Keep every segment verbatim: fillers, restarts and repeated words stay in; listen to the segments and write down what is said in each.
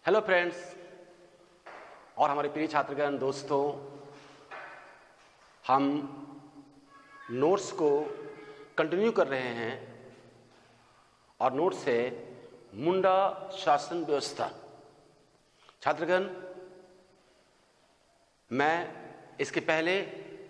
Hello friends और हमारे प्रिय छात्रगण दोस्तों, हम नोट्स को कंटिन्यू कर रहे हैं और नोट्स है मुंडा शासन व्यवस्था। छात्रगण, मैं इसके पहले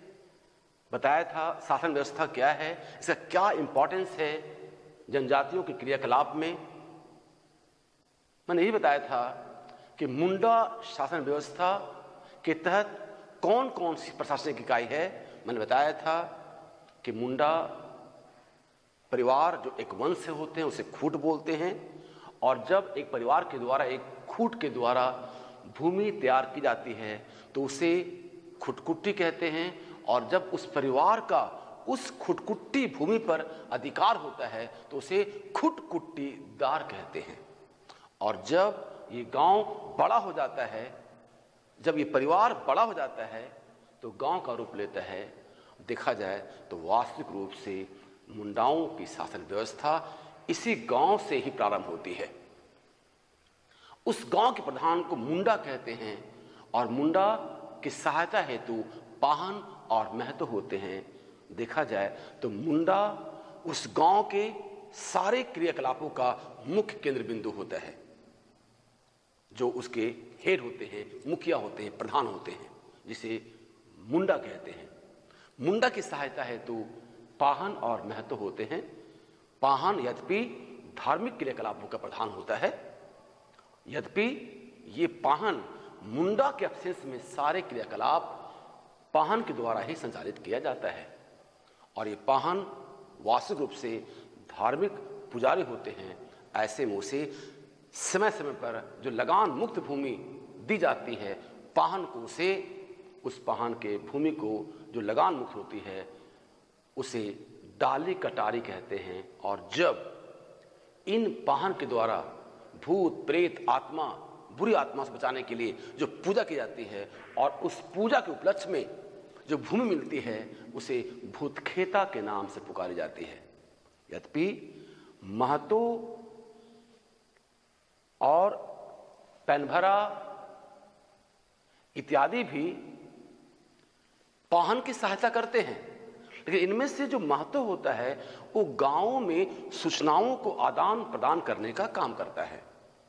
बताया था शासन व्यवस्था क्या है, इसका क्या इंपॉर्टेंस है जनजातियों के क्रियाकलाप में। मैंने यही बताया था कि मुंडा शासन व्यवस्था के तहत कौन कौन सी प्रशासनिक इकाई है। मैंने बताया था कि मुंडा परिवार जो एक वंश से होते हैं उसे खूट बोलते हैं, और जब एक परिवार के द्वारा एक खूट के द्वारा भूमि तैयार की जाती है तो उसे खुटकुट्टी कहते हैं, और जब उस परिवार का उस खुटकुट्टी भूमि पर अधिकार होता है तो उसे खुटकुट्टीदार कहते हैं। और जब ये गांव बड़ा हो जाता है, जब ये परिवार बड़ा हो जाता है तो गांव का रूप लेता है। देखा जाए तो वास्तविक रूप से मुंडाओं की शासन व्यवस्था इसी गांव से ही प्रारंभ होती है। उस गांव के प्रधान को मुंडा कहते हैं, और मुंडा की सहायता हेतु पाहन और महतो होते हैं। देखा जाए तो मुंडा उस गांव के सारे क्रियाकलापों का मुख्य केंद्र बिंदु होता है। जो उसके हेड होते हैं, मुखिया होते हैं, प्रधान होते हैं, जिसे मुंडा कहते हैं। मुंडा की सहायता हेतु पाहन और महतो होते हैं। पाहन यद्यपि धार्मिक क्रियाकलापों का प्रधान होता है, यद्यपि ये पाहन मुंडा के अब्सेंस में सारे क्रियाकलाप पाहन के द्वारा ही संचालित किया जाता है। और ये पाहन वास्तविक रूप से धार्मिक पुजारी होते हैं। ऐसे में उसे समय समय पर जो लगान मुक्त भूमि दी जाती है पाहन को, उसे उस पाहन के भूमि को जो लगान मुक्त होती है उसे डाली कटारी कहते हैं। और जब इन पाहन के द्वारा भूत प्रेत आत्मा बुरी आत्मा से बचाने के लिए जो पूजा की जाती है, और उस पूजा के उपलक्ष्य में जो भूमि मिलती है उसे भूतखेता के नाम से पुकारी जाती है। यद्यपि महतो और पैनभरा इत्यादि भी पाहन की सहायता करते हैं, लेकिन इनमें से जो महतो होता है वो गांवों में सूचनाओं को आदान प्रदान करने का काम करता है।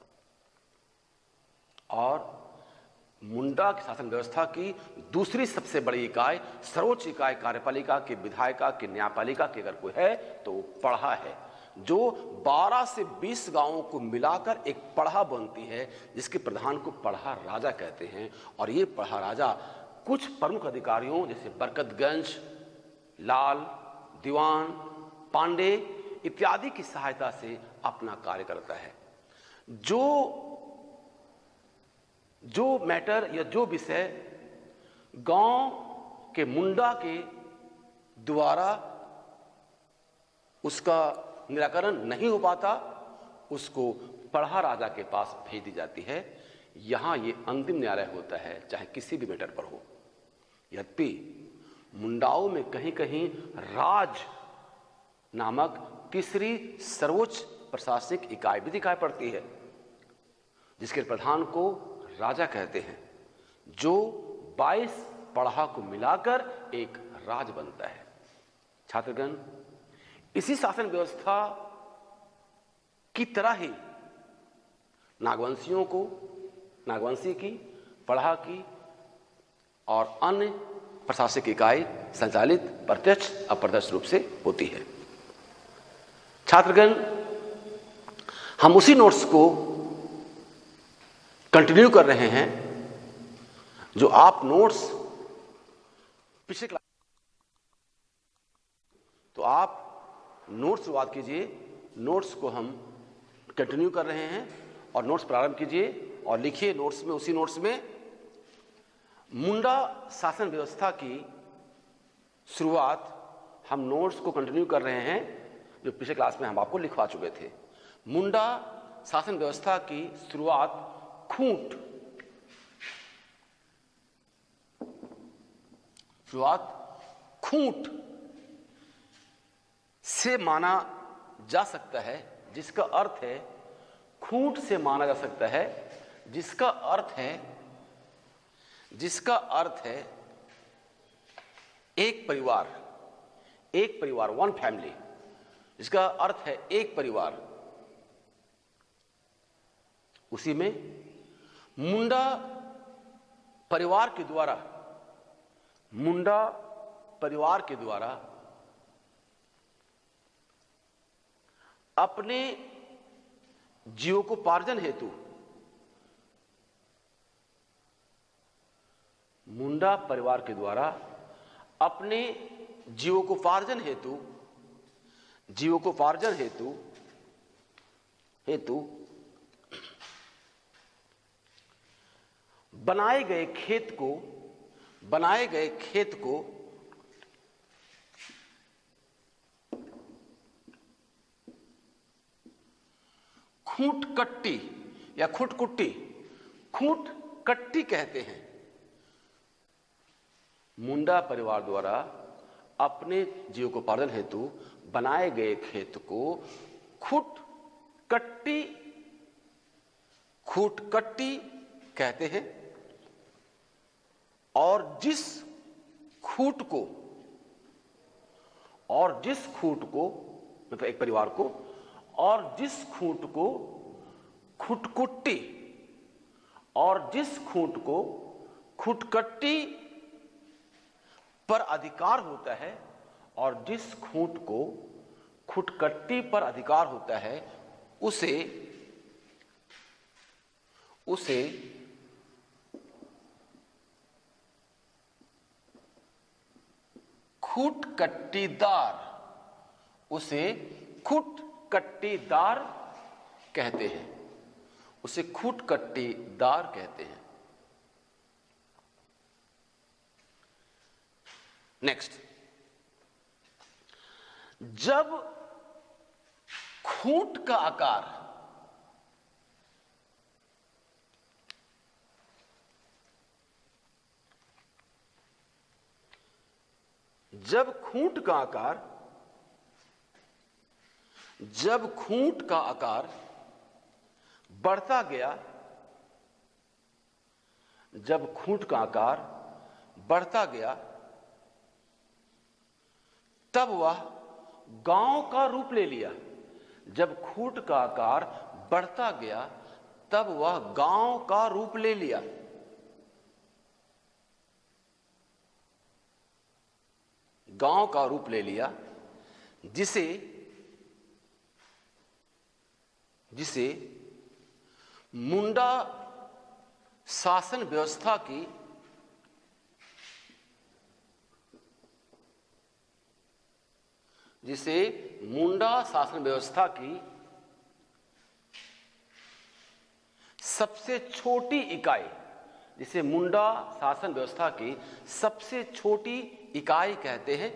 और मुंडा की शासन व्यवस्था की दूसरी सबसे बड़ी इकाई, सर्वोच्च इकाई कार्यपालिका की, विधायिका की, न्यायपालिका की अगर कोई है तो वो पढ़ा है, जो बारह से बीस गांवों को मिलाकर एक पढ़ा बनती है, जिसके प्रधान को पढ़ा राजा कहते हैं। और ये पढ़ा राजा कुछ प्रमुख अधिकारियों जैसे बरकतगंज, लाल, दीवान, पांडे इत्यादि की सहायता से अपना कार्य करता है। जो जो मैटर या जो विषय गांव के मुंडा के द्वारा उसका निराकरण नहीं हो पाता, उसको पढ़ा राजा के पास भेज दी जाती है। यहां ये अंतिम न्यायालय होता है, चाहे किसी भी मैटर पर हो। यद्यपि मुंडाओं में कहीं कहीं राज नामक तीसरी सर्वोच्च प्रशासनिक इकाई भी दिखाई पड़ती है, जिसके प्रधान को राजा कहते हैं, जो बाईस पढ़ा को मिलाकर एक राज बनता है। छात्रगण, इसी शासन व्यवस्था की तरह ही नागवंशियों को, नागवंशी की, पढ़ा की और अन्य प्रशासनिक इकाई संचालित प्रत्यक्ष अप्रत्यक्ष रूप से होती है। छात्रगण, हम उसी नोट्स को कंटिन्यू कर रहे हैं जो आप नोट्स पिछले क्लास, तो आप नोट्स शुरुआत कीजिए। नोट्स को हम कंटिन्यू कर रहे हैं और नोट्स प्रारंभ कीजिए और लिखिए नोट्स में, उसी नोट्स में मुंडा शासन व्यवस्था की शुरुआत हम नोट्स को कंटिन्यू कर रहे हैं जो पिछले क्लास में हम आपको लिखवा चुके थे। मुंडा शासन व्यवस्था की शुरुआत खूंट शुरुआत खूंट से माना जा सकता है, जिसका अर्थ है खूंट से माना जा सकता है जिसका अर्थ है जिसका अर्थ है एक परिवार, एक परिवार, वन फैमिली, जिसका अर्थ है एक परिवार। उसी में मुंडा परिवार के द्वारा मुंडा परिवार के द्वारा अपने जीविकोपार्जन हेतु मुंडा परिवार के द्वारा अपने जीविकोपार्जन हेतु जीविकोपार्जन हेतु हेतु बनाए गए खेत को बनाए गए खेत को खूंट कट्टी या खुटकुट्टी खूंट कट्टी कहते हैं। मुंडा परिवार द्वारा अपने जीविकोपार्जन हेतु बनाए गए खेत को खूट कट्टी खूट कट्टी कहते हैं। और जिस खूट को और जिस खूट को मतलब एक परिवार को और जिस खूंट को खुटकुट्टी और जिस खूंट को खुटकट्टी पर अधिकार होता है और जिस खूंट को खुटकट्टी पर अधिकार होता है उसे उसे खुटकट्टीदार उसे खुटकट्टीदार कहते हैं उसे खुटकट्टीदार कहते हैं। नेक्स्ट, जब खूंट का आकार जब खूंट का आकार जब खूंट का आकार बढ़ता गया जब खूंट का आकार बढ़ता गया तब वह गांव का रूप ले लिया। जब खूंट का आकार बढ़ता गया तब वह गांव का रूप ले लिया। गांव का रूप ले लिया जिसे जिसे मुंडा शासन व्यवस्था की जिसे मुंडा शासन व्यवस्था की सबसे छोटी इकाई जिसे मुंडा शासन व्यवस्था की सबसे छोटी इकाई कहते हैं।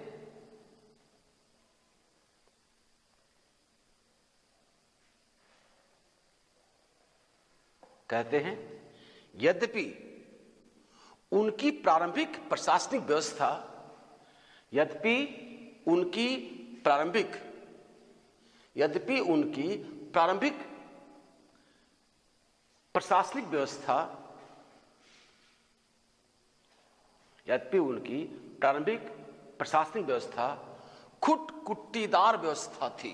कहते हैं यद्यपि उनकी प्रारंभिक प्रशासनिक व्यवस्था यद्यपि उनकी प्रारंभिक यद्यपि उनकी प्रारंभिक प्रशासनिक व्यवस्था यद्यपि उनकी प्रारंभिक प्रशासनिक व्यवस्था खुटकुट्टीदार व्यवस्था थी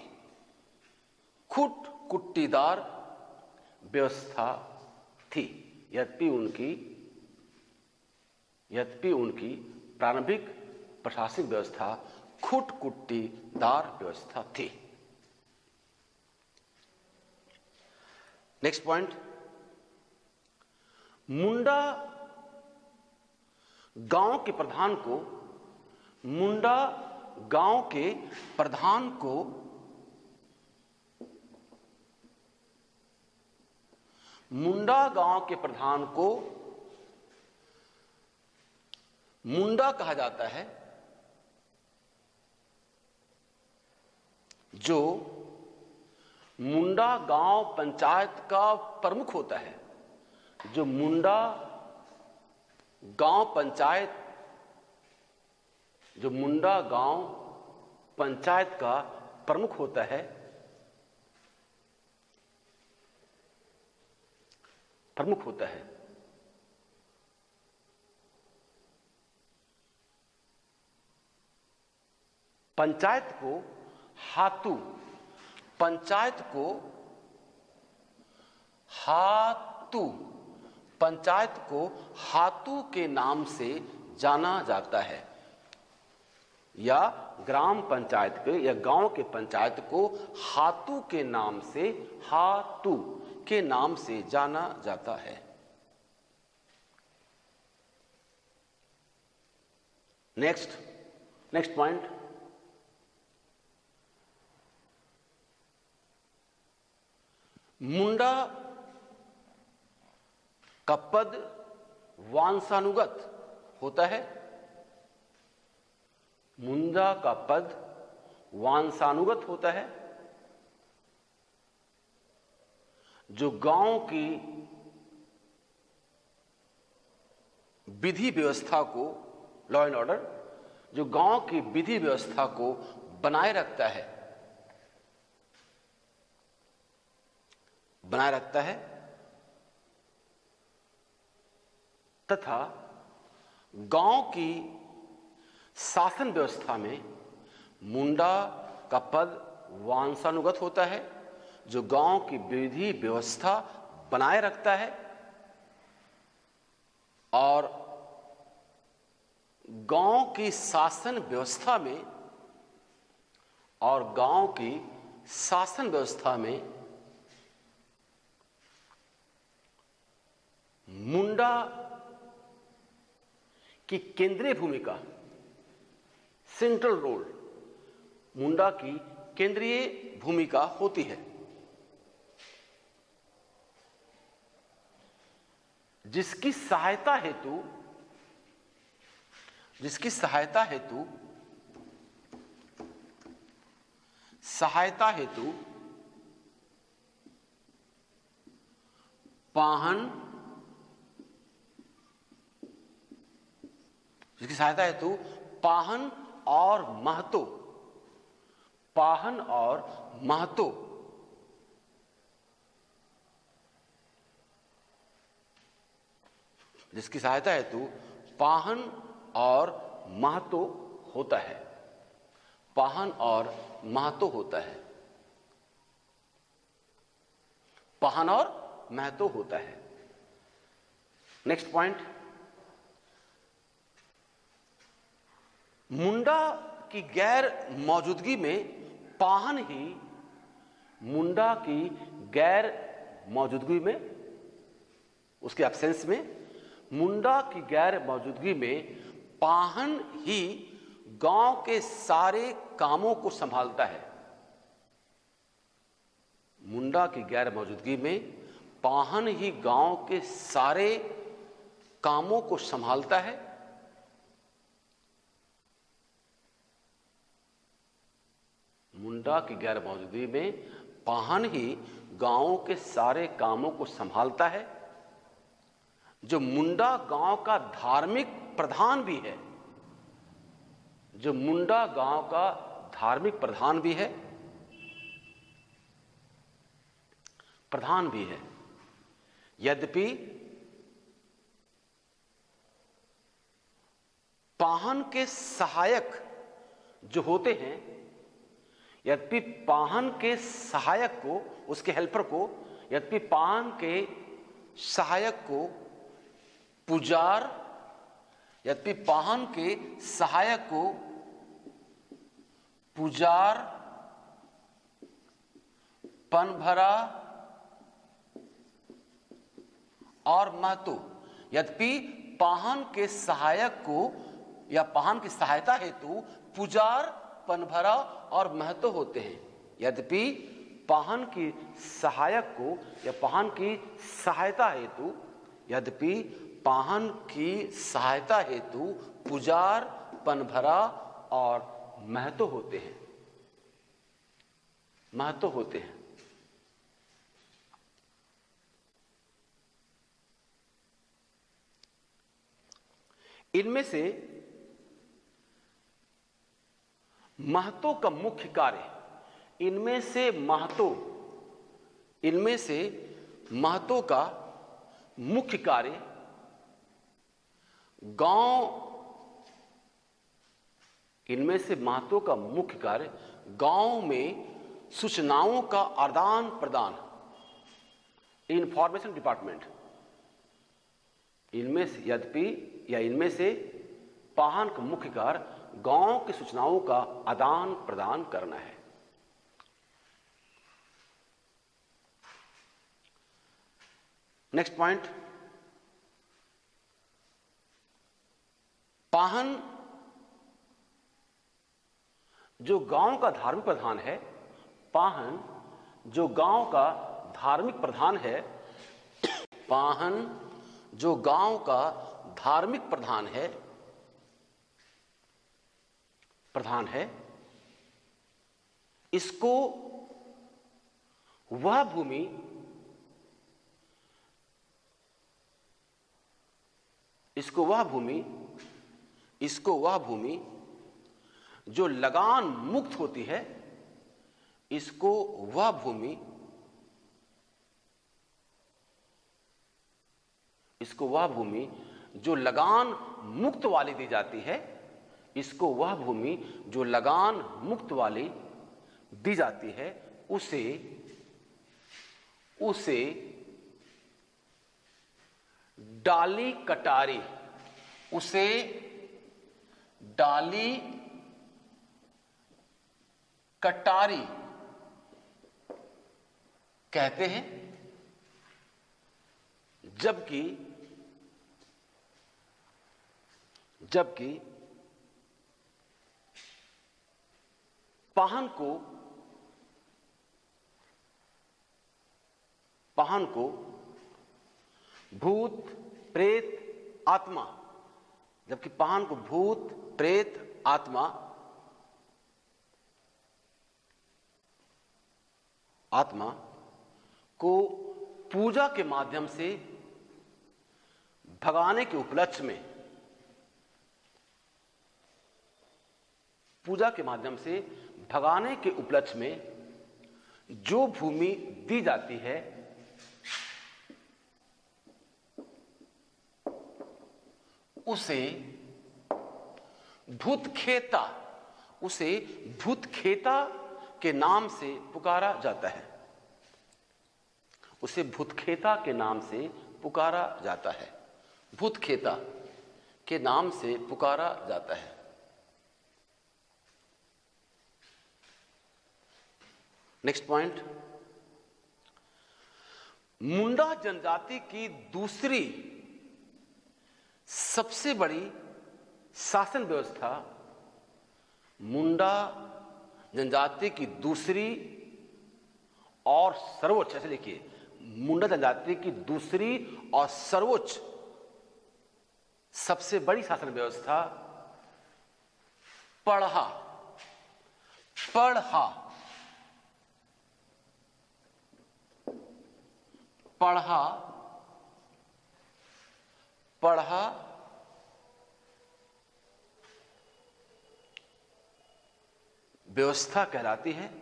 खुटकुट्टीदार व्यवस्था थी यद्यपि उनकी यद्यपि उनकी प्रारंभिक प्रशासनिक व्यवस्था खुटकुट्टीदार व्यवस्था थी। नेक्स्ट पॉइंट, मुंडा गांव के प्रधान को मुंडा गांव के प्रधान को मुंडा गांव के प्रधान को मुंडा कहा जाता है जो मुंडा गांव पंचायत का प्रमुख होता है जो मुंडा गांव पंचायत जो मुंडा गांव पंचायत का प्रमुख होता है प्रमुख होता है। पंचायत को हातू, पंचायत को हातू, पंचायत को हातू के नाम से जाना जाता है, या ग्राम पंचायत के या गांव के पंचायत को हातू के नाम से, हातू के नाम से जाना जाता है। नेक्स्ट नेक्स्ट पॉइंट, मुंडा का पद वांसानुगत होता है। मुंडा का पद वांसानुगत होता है। जो गांव की विधि व्यवस्था को, लॉ एंड ऑर्डर, जो गांव की विधि व्यवस्था को बनाए रखता है, बनाए रखता है तथा गांव की शासन व्यवस्था में मुंडा का पद वांसानुगत होता है, जो गांव की विधि व्यवस्था बनाए रखता है और गांव की शासन व्यवस्था में और गांव की शासन व्यवस्था में मुंडा की केंद्रीय भूमिका, सेंट्रल रोल, मुंडा की केंद्रीय भूमिका होती है, जिसकी सहायता हेतु जिसकी सहायता हेतु सहायता हेतु पाहन जिसकी सहायता हेतु पाहन और महतो, पाहन और महतो जिसकी सहायता हेतु पाहन और महतो होता है, पाहन और महतो होता है, पाहन और महतो होता है। नेक्स्ट पॉइंट, मुंडा की गैर मौजूदगी में पाहन ही, मुंडा की गैर मौजूदगी में, उसके एब्सेंस में, मुंडा की गैर मौजूदगी में पाहन ही गांव के सारे कामों को संभालता है। मुंडा की गैर मौजूदगी में पाहन ही गांव के सारे कामों को संभालता है। मुंडा की गैर मौजूदगी में पाहन ही गांव के सारे कामों को संभालता है। जो मुंडा गांव का धार्मिक प्रधान भी है, जो मुंडा गांव का धार्मिक प्रधान भी है, प्रधान भी है। यद्यपि पाहन के सहायक जो होते हैं, यद्यपि पाहन के सहायक को, उसके हेल्पर को, यद्यपि पाहन के सहायक को पुजार, यद्यपि पाहन के सहायक को पुजार, पनभरा और महतो, यद्यपि पाहन के सहायक को या पाहन की सहायता हेतु पुजार, पनभरा और महतो होते हैं। यद्यपि पाहन की सहायक को या पाहन की सहायता हेतु यद्यपि पाहन की सहायता हेतु पुजार, पनभरा और महतो होते हैं, महतो होते हैं। इनमें से महतो का मुख्य कार्य, इनमें से महतो इनमें से महतो का मुख्य कार्य गांव, इनमें से महत्व का मुख्य कार्य गांव में सूचनाओं का आदान प्रदान, इंफॉर्मेशन डिपार्टमेंट। इनमें से यद्यपि या इनमें से पाहन का मुख्य कार्य गांव की सूचनाओं का आदान प्रदान करना है। नेक्स्ट पॉइंट, पाहन जो गांव का धार्मिक प्रधान है, पाहन जो गांव का धार्मिक प्रधान है, पाहन जो गांव का धार्मिक प्रधान है प्रधान है इसको वह भूमि इसको वह भूमि इसको वह भूमि जो लगान मुक्त होती है, इसको वह भूमि इसको वह भूमि जो लगान मुक्त वाली दी जाती है, इसको वह भूमि जो लगान मुक्त वाली दी जाती है, उसे उसे डाली कटारी उसे डाली कटारी कहते हैं। जबकि जबकि पाहन को पाहन को भूत प्रेत आत्मा जबकि पाहन को भूत प्रेत आत्मा आत्मा को पूजा के माध्यम से भगाने के उपलक्ष्य में पूजा के माध्यम से भगाने के उपलक्ष्य में जो भूमि दी जाती है, उसे भूतखेता उसे भूतखेता के नाम से पुकारा जाता है उसे भूतखेता के नाम से पुकारा जाता है भूतखेता के नाम से पुकारा जाता है। नेक्स्ट पॉइंट, मुंडा जनजाति की दूसरी सबसे बड़ी शासन व्यवस्था मुंडा जनजाति की दूसरी और सर्वोच्च, ऐसे लिखिए, मुंडा जनजाति की दूसरी और सर्वोच्च सबसे बड़ी शासन व्यवस्था पढ़ा पढ़ा पढ़ा पढ़ा व्यवस्था कहलाती है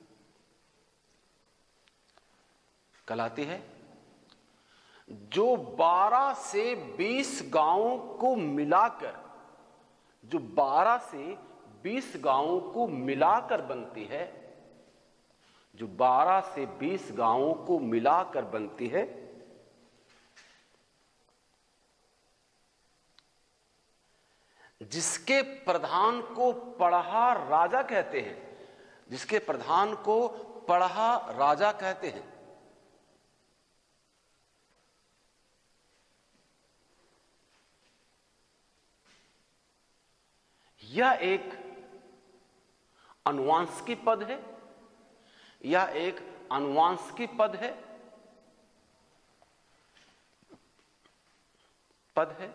कहलाती है जो बारह से बीस गांवों को मिलाकर जो बारह से बीस गांवों को मिलाकर बनती है जो बारह से बीस गांवों को मिलाकर बनती है। जिसके प्रधान को पढ़ा राजा कहते हैं जिसके प्रधान को पढ़ा राजा कहते हैं। यह एक अनुवांशिकी पद है यह एक अनुवांशिकी पद है पद है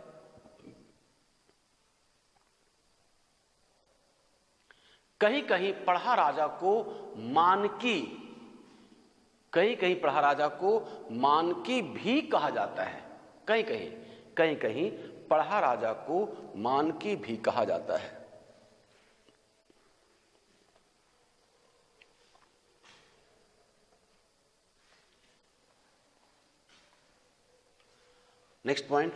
कहीं कहीं पढ़ा राजा को मानकी कहीं कहीं पढ़ा राजा को मानकी भी कहा जाता है कहीं कहीं कहीं कहीं पढ़ा राजा को मानकी भी कहा जाता है। नेक्स्ट पॉइंट,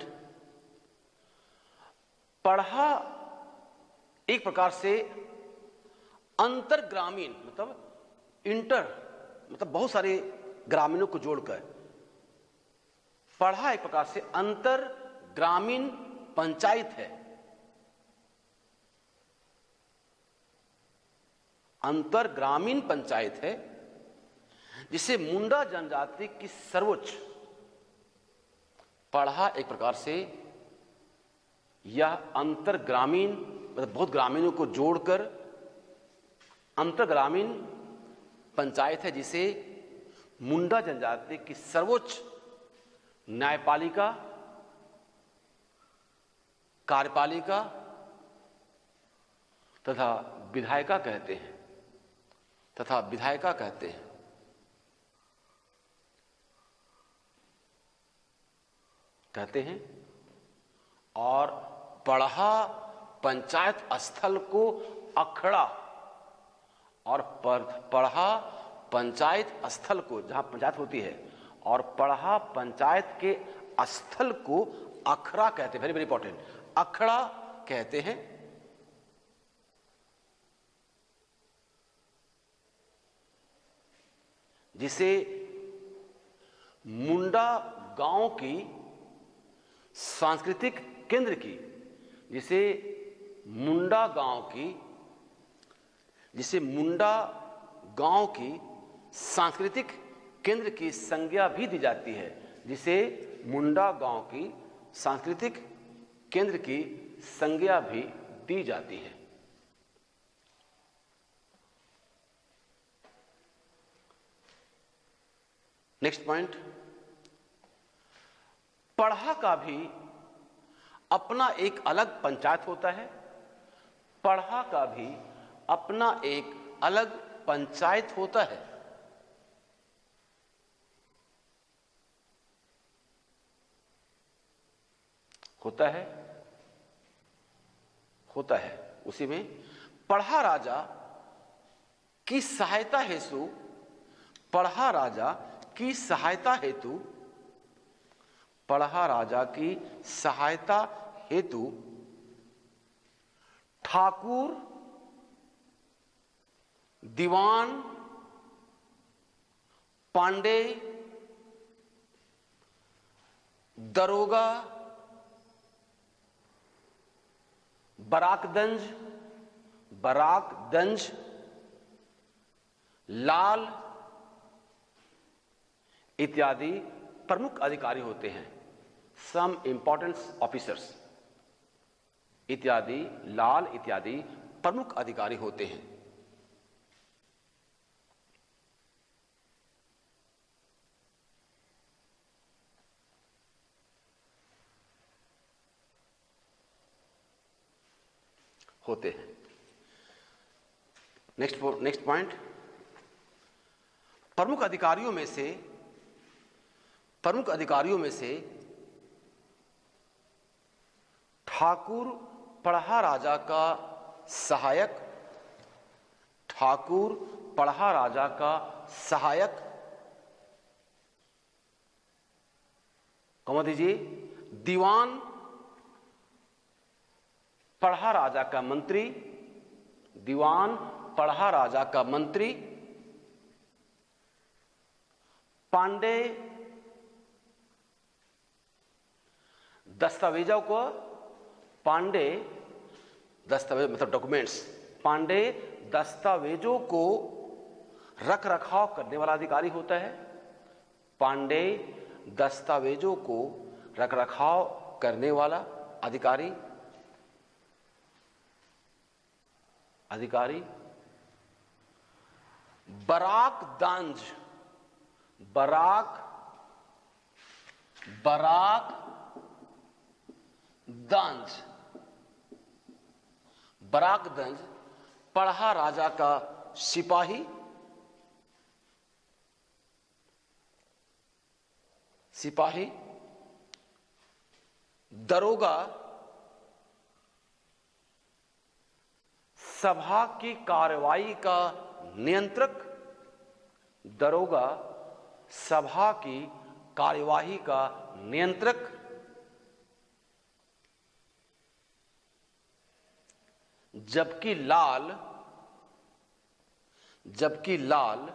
पढ़ा एक प्रकार से अंतर ग्रामीण मतलब इंटर मतलब बहुत सारे ग्रामीणों को जोड़कर, पढ़ा एक प्रकार से अंतर ग्रामीण पंचायत है। अंतर ग्रामीण पंचायत है जिसे मुंडा जनजाति की सर्वोच्च, पढ़ा एक प्रकार से यह अंतर ग्रामीण मतलब बहुत ग्रामीणों को जोड़कर अंतर ग्रामीण पंचायत है जिसे मुंडा जनजाति की सर्वोच्च न्यायपालिका, कार्यपालिका तथा विधायिका कहते हैं तथा विधायिका कहते हैं। कहते हैं और पढ़ा पंचायत स्थल को अखड़ा, और पढ़ा पंचायत स्थल को जहां पंचायत होती है और पढ़ा पंचायत के स्थल को अखड़ा कहते हैं। वेरी वेरी इंपॉर्टेंट, अखड़ा कहते हैं। जिसे मुंडा गांव की सांस्कृतिक केंद्र की जिसे मुंडा गांव की जिसे मुंडा गांव की सांस्कृतिक केंद्र की संज्ञा भी दी जाती है जिसे मुंडा गांव की सांस्कृतिक केंद्र की संज्ञा भी दी जाती है। नेक्स्ट पॉइंट, पढ़ा का भी अपना एक अलग पंचायत होता है। पढ़ा का भी अपना एक अलग पंचायत होता है। होता है होता है उसी में पढ़ा राजा की सहायता हेतु पढ़ा राजा की सहायता हेतु पढ़ा राजा की सहायता हेतु ठाकुर, दीवान, पांडे, दरोगा, बराकदंज बराकदंज लाल इत्यादि प्रमुख अधिकारी होते हैं। सम इंपॉर्टेंट ऑफिसर्स इत्यादि लाल इत्यादि प्रमुख अधिकारी होते हैं। होते हैं नेक्स्ट नेक्स्ट पॉइंट, प्रमुख अधिकारियों में से प्रमुख अधिकारियों में से ठाकुर पढ़ा राजा का सहायक ठाकुर पढ़ा राजा का सहायक कौन दीजिए दीवान पढ़ा राजा का मंत्री दीवान पढ़ा राजा का मंत्री पांडे दस्तावेजों को पांडे दस्तावेज मतलब डॉक्यूमेंट्स पांडे दस्तावेजों को रख रखाव करने वाला अधिकारी होता है। पांडे दस्तावेजों को रख रखाव करने वाला अधिकारी अधिकारी बराक दांज बराक बराक दांज बराकदंज पढ़ा राजा का सिपाही सिपाही दरोगा सभा की कार्रवाई का नियंत्रक दरोगा सभा की कार्यवाही का नियंत्रक जबकि लाल जबकि लाल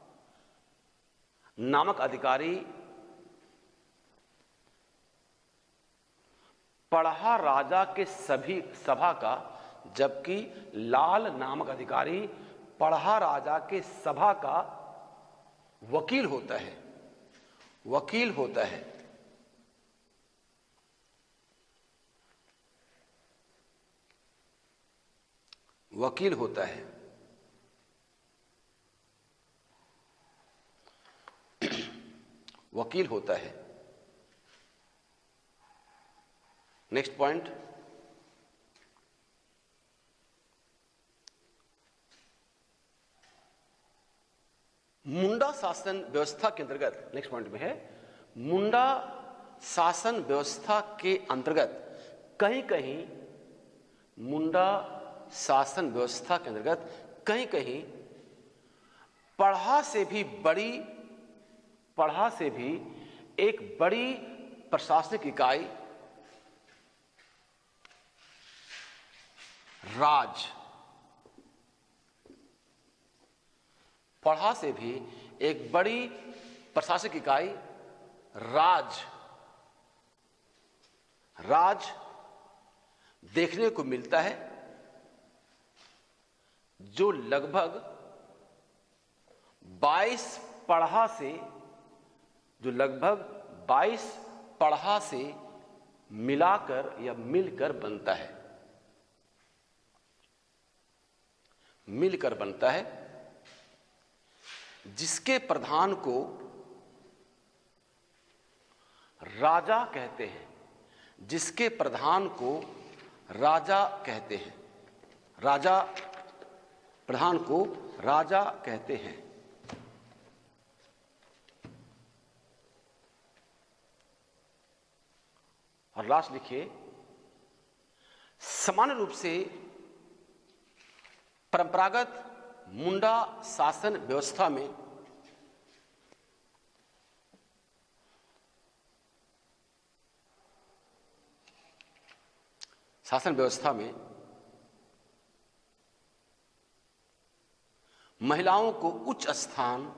नामक अधिकारी पढ़ा राजा के सभी सभा का जबकि लाल नामक अधिकारी पढ़ा राजा के सभा का वकील होता है वकील होता है वकील होता है वकील होता है नेक्स्ट पॉइंट, मुंडा शासन व्यवस्था के अंतर्गत, नेक्स्ट पॉइंट में है मुंडा शासन व्यवस्था के अंतर्गत कहीं कहीं मुंडा शासन व्यवस्था के अंतर्गत कहीं कहीं पढ़ा से भी बड़ी पढ़ा से भी एक बड़ी प्रशासनिक इकाई राज पढ़ा से भी एक बड़ी प्रशासनिक इकाई राज राज देखने को मिलता है, जो लगभग बाईस पढ़ा से जो लगभग बाईस पढ़ा से मिलाकर या मिलकर बनता है मिलकर बनता है जिसके प्रधान को राजा कहते हैं जिसके प्रधान को राजा कहते हैं राजा प्रधान को राजा कहते हैं। और लास्ट लिखिए, सामान्य रूप से परंपरागत मुंडा शासन व्यवस्था में शासन व्यवस्था में महिलाओं को उच्च स्थान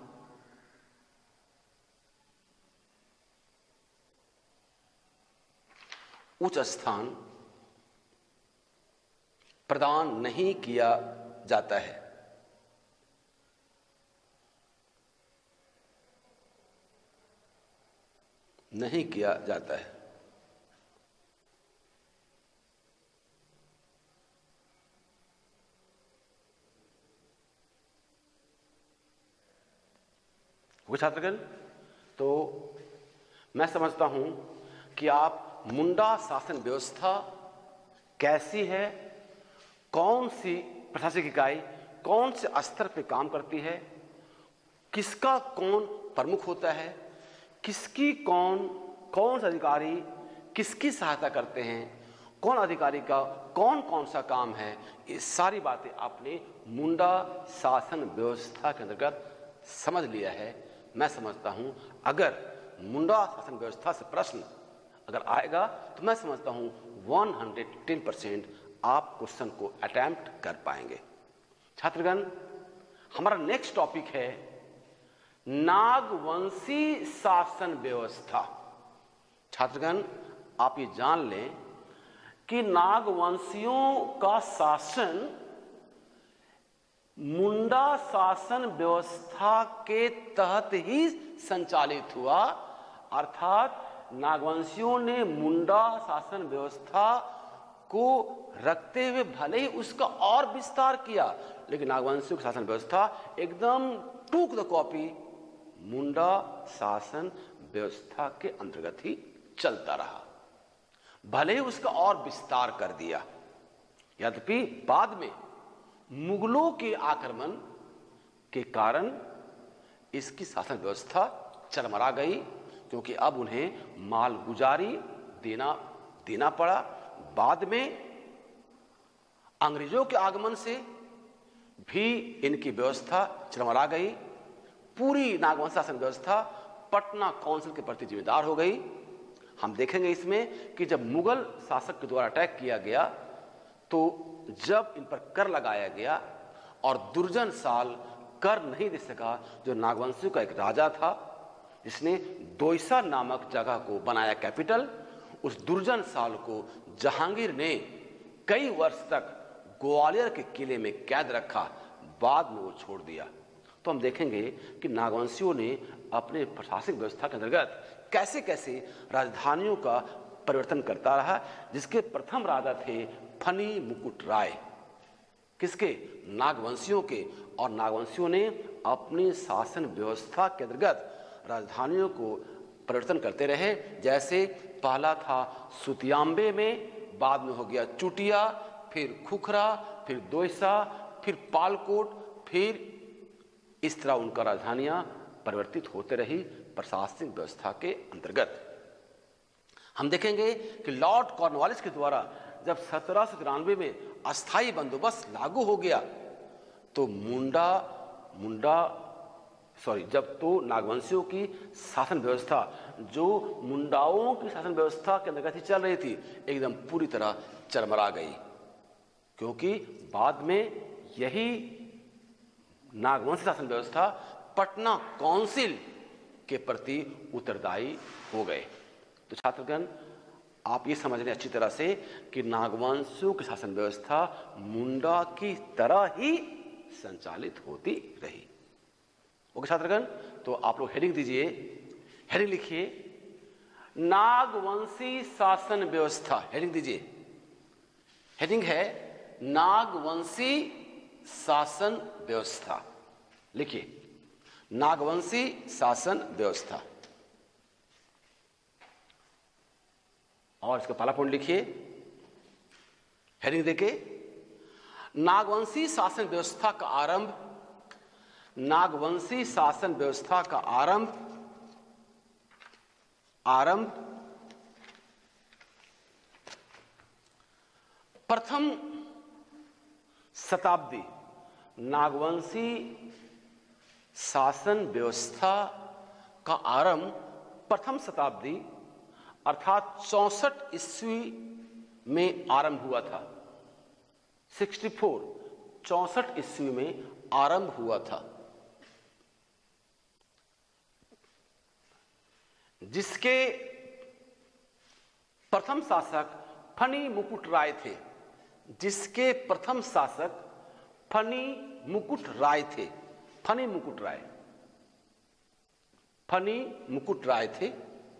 उच्च स्थान प्रदान नहीं किया जाता है। नहीं किया जाता है। वो छात्रगण, तो मैं समझता हूं कि आप मुंडा शासन व्यवस्था कैसी है, कौन सी प्रशासनिक इकाई कौन से स्तर पे काम करती है, किसका कौन प्रमुख होता है, किसकी कौन कौन सा अधिकारी किसकी सहायता करते हैं, कौन अधिकारी का कौन कौन सा काम है, ये सारी बातें आपने मुंडा शासन व्यवस्था के अंतर्गत समझ लिया है। मैं समझता हूं अगर मुंडा शासन व्यवस्था से प्रश्न अगर आएगा तो मैं समझता हूं एक सौ दस परसेंट आप क्वेश्चन को अटेम्प्ट कर पाएंगे। छात्रगण, हमारा नेक्स्ट टॉपिक है नागवंशी शासन व्यवस्था। छात्रगण, आप ये जान लें कि नागवंशियों का शासन मुंडा शासन व्यवस्था के तहत ही संचालित हुआ, अर्थात नागवंशियों ने मुंडा शासन व्यवस्था को रखते हुए भले ही उसका और विस्तार किया, लेकिन नागवंशियों की शासन व्यवस्था एकदम टूक द कॉपी मुंडा शासन व्यवस्था के अंतर्गत ही चलता रहा, भले ही उसका और विस्तार कर दिया। यद्यपि बाद में मुगलों के आक्रमण के कारण इसकी शासन व्यवस्था चरमरा गई, क्योंकि अब उन्हें मालगुजारी देना देना पड़ा। बाद में अंग्रेजों के आगमन से भी इनकी व्यवस्था चरमरा गई। पूरी नागवंश शासन व्यवस्था पटना काउंसिल के प्रति जिम्मेदार हो गई। हम देखेंगे इसमें कि जब मुगल शासक के द्वारा अटैक किया गया तो जब इन पर कर लगाया गया और दुर्जन साल कर नहीं दे सका, जो नागवंशियों का एक राजा था जिसने दोयसा नामक जगह को बनाया कैपिटल, उस दुर्जन साल को जहांगीर ने कई वर्ष तक ग्वालियर के किले में कैद रखा, बाद में वो छोड़ दिया। तो हम देखेंगे कि नागवंशियों ने अपने प्रशासनिक व्यवस्था के अंतर्गत कैसे कैसे राजधानियों का परिवर्तन करता रहा, जिसके प्रथम राजा थे फनी मुकुट राय। किसके? नागवंशियों के। और नागवंशियों ने अपनी शासन व्यवस्था के अंतर्गत राजधानियों को परिवर्तन करते रहे। जैसे पहला था सुतियांबे में, बाद में हो गया चुटिया, फिर खुखरा, फिर दोयसा, फिर पालकोट, फिर इस तरह उनका राजधानियां परिवर्तित होते रही प्रशासनिक व्यवस्था के अंतर्गत। हम देखेंगे कि लॉर्ड कॉर्नवालिस के द्वारा जब सत्रह सौ तिरानवे में अस्थायी बंदोबस्त लागू हो गया तो मुंडा मुंडा सॉरी जब तो नागवंशियों की शासन व्यवस्था जो मुंडाओं की शासन व्यवस्था के अंतर्गत ही चल रही थी, एकदम पूरी तरह चरमरा गई, क्योंकि बाद में यही नागवंशी शासन व्यवस्था पटना काउंसिल के प्रति उत्तरदायी हो गए। तो छात्रगण, आप ये समझ लें अच्छी तरह से कि नागवंशियों की शासन व्यवस्था मुंडा की तरह ही संचालित होती रही। ओके छात्रगण, तो आप लोग हेडिंग दीजिए, हेडिंग लिखिए नागवंशी शासन व्यवस्था। हेडिंग दीजिए, हेडिंग है नागवंशी शासन व्यवस्था। लिखिए नागवंशी शासन व्यवस्था। और इसका पहला पॉइंट लिखिए, हेडिंग देके नागवंशी शासन व्यवस्था का आरंभ, नागवंशी शासन व्यवस्था का आरंभ आरंभ प्रथम शताब्दी। नागवंशी शासन व्यवस्था का आरंभ प्रथम शताब्दी अर्थात चौसठ ईस्वी में आरंभ हुआ था। चौंसठ चौसठ ईस्वी में आरंभ हुआ था, जिसके प्रथम शासक फनी मुकुट राय थे। जिसके प्रथम शासक फनी मुकुट राय थे। फनी मुकुट राय फनी मुकुट राय थे,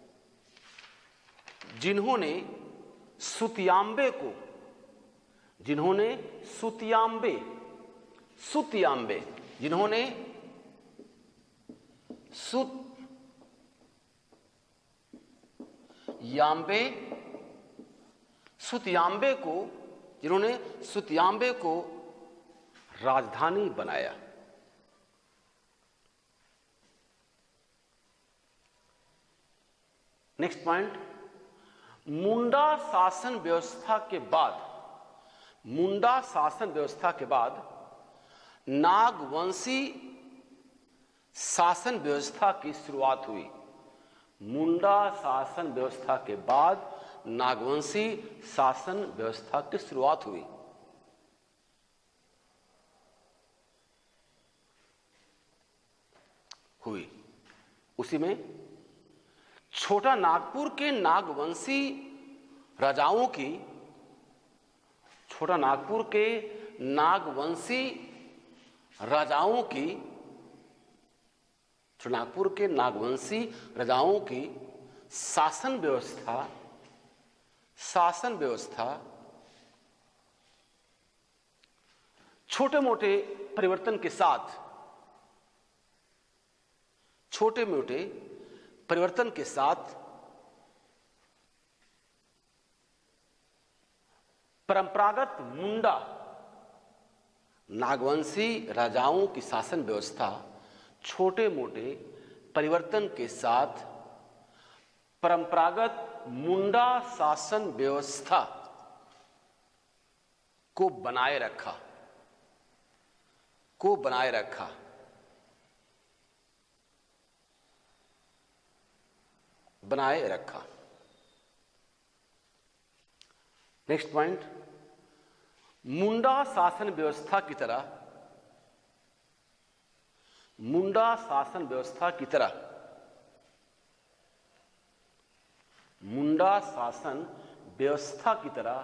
जिन्होंने सुतियांबे को जिन्होंने सुतियांबे सुतियांबे जिन्होंने सुत यांबे सुतियांबे को जिन्होंने सुतियांबे को राजधानी बनाया। नेक्स्ट पॉइंट, मुंडा शासन व्यवस्था के बाद मुंडा शासन व्यवस्था के बाद नागवंशी शासन व्यवस्था की शुरुआत हुई। मुंडा शासन व्यवस्था के बाद नागवंशी शासन व्यवस्था की शुरुआत हुई। हुई उसी में छोटा नागपुर के नागवंशी राजाओं की छोटा नागपुर के नागवंशी राजाओं की छोटा नागपुर के नागवंशी राजाओं की शासन व्यवस्था शासन व्यवस्था छोटे मोटे परिवर्तन के साथ छोटे मोटे परिवर्तन के साथ परंपरागत मुंडा नागवंशी राजाओं की शासन व्यवस्था छोटे मोटे परिवर्तन के साथ परंपरागत मुंडा शासन व्यवस्था को बनाए रखा को बनाए रखा बनाए रखा नेक्स्ट पॉइंट, मुंडा शासन व्यवस्था की तरह मुंडा शासन व्यवस्था की तरह मुंडा शासन व्यवस्था की तरह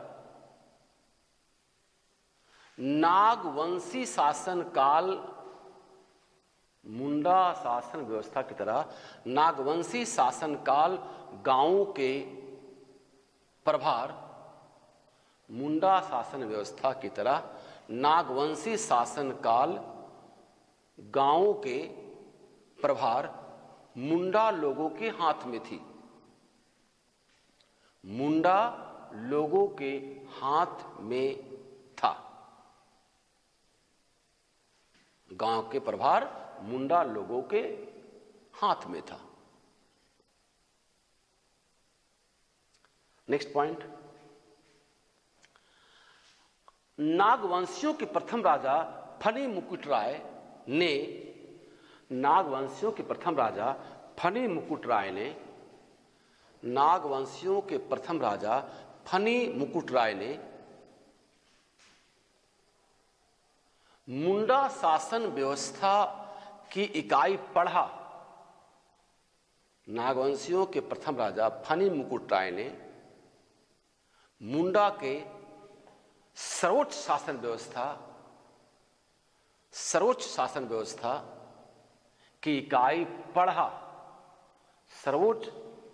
नागवंशी शासन काल मुंडा शासन व्यवस्था की तरह नागवंशी शासन काल गांवों के प्रभार मुंडा शासन व्यवस्था की तरह नागवंशी शासन काल गांवों के प्रभार मुंडा लोगों के हाथ में थी मुंडा लोगों के हाथ में था। गांव के प्रभार मुंडा लोगों के हाथ में था। नेक्स्ट पॉइंट, नागवंशियों के प्रथम राजा फनी मुकुट राय ने नागवंशियों के प्रथम राजा फनी मुकुट राय ने नागवंशियों के प्रथम राजा फनी मुकुट राय ने मुंडा शासन व्यवस्था की इकाई पढ़ा नागवंशियों के प्रथम राजा फनी मुकुट राय ने मुंडा के सर्वोच्च शासन व्यवस्था सर्वोच्च शासन व्यवस्था की इकाई पढ़ा सर्वोच्च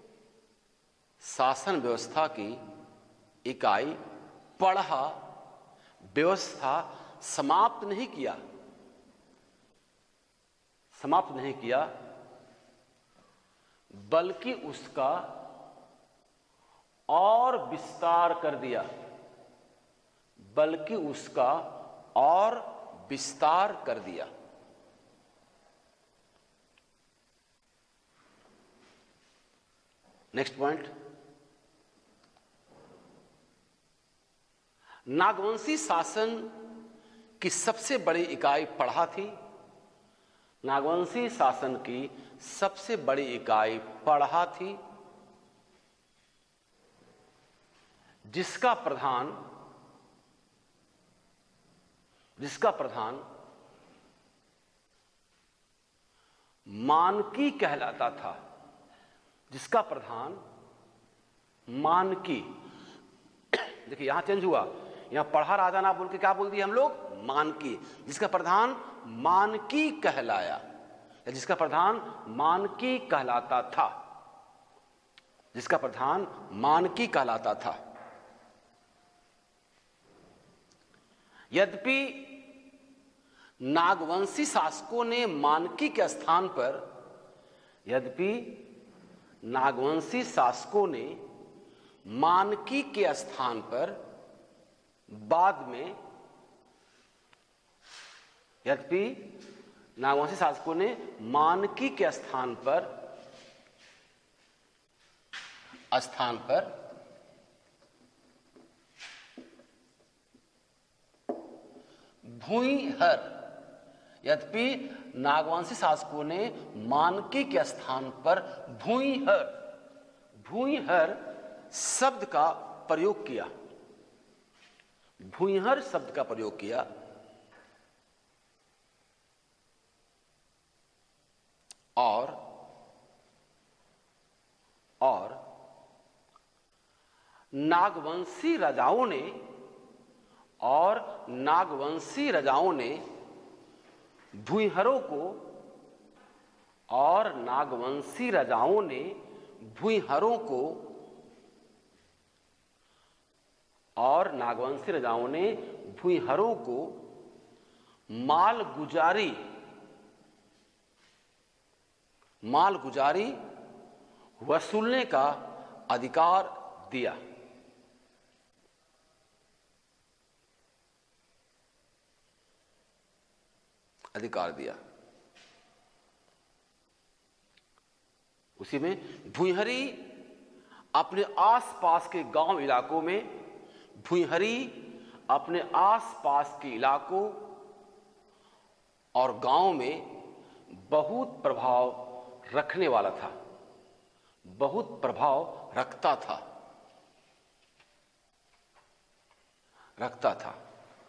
शासन व्यवस्था की इकाई पढ़ा व्यवस्था समाप्त नहीं किया समाप्त नहीं किया बल्कि उसका और विस्तार कर दिया बल्कि उसका और विस्तार कर दिया। नेक्स्ट पॉइंट, नागवंशी शासन की सबसे बड़ी इकाई पढ़ा थी नागवंशी शासन की सबसे बड़ी इकाई पढ़ा थी जिसका प्रधान जिसका प्रधान मानकी कहलाता था जिसका प्रधान मानकी। देखिए यहां चेंज हुआ, यहां पढ़ा राजा ना बोल के क्या बोल दिया हम लोग, मानकी। जिसका प्रधान मानकी कहलाया या जिसका प्रधान मानकी कहलाता था जिसका प्रधान मानकी कहलाता था। यद्यपि नागवंशी शासकों ने मानकी के स्थान पर यद्यपि नागवंशी शासकों ने मानकी के स्थान पर बाद में यद्यपि नागवंशी शासकों ने मानकी के स्थान पर स्थान पर भूइहर यद्यपि नागवंशी शासकों ने मानकी के स्थान पर भूइहर भूइहर शब्द का प्रयोग किया भूइहर शब्द का प्रयोग किया और और नागवंशी राजाओं ने और नागवंशी राजाओं ने भूइहरों को और नागवंशी राजाओं ने भूइहरों को और नागवंशी राजाओं ने भूइहरों को माल गुजारी माल गुजारी वसूलने का अधिकार दिया। अधिकार दिया उसी में भूइहरी अपने आसपास के गांव इलाकों में भूइहरी अपने आसपास के इलाकों और गांव में बहुत प्रभाव रखने वाला था बहुत प्रभाव रखता था रखता था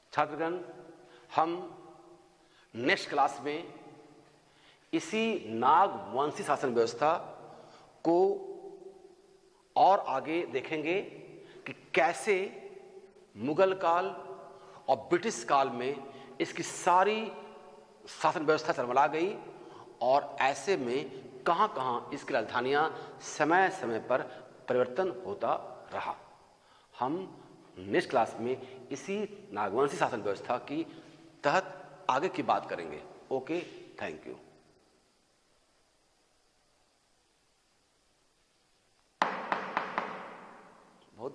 छात्रगण, हम नेक्स्ट क्लास में इसी नागवंशी शासन व्यवस्था को और आगे देखेंगे कि कैसे मुगल काल और ब्रिटिश काल में इसकी सारी शासन व्यवस्था चरमरा गई और ऐसे में कहां कहां इसकी राजधानियां समय समय पर परिवर्तन होता रहा। हम नेक्स्ट क्लास में इसी नागवंशी शासन व्यवस्था की तहत आगे की बात करेंगे। Okay, thank you.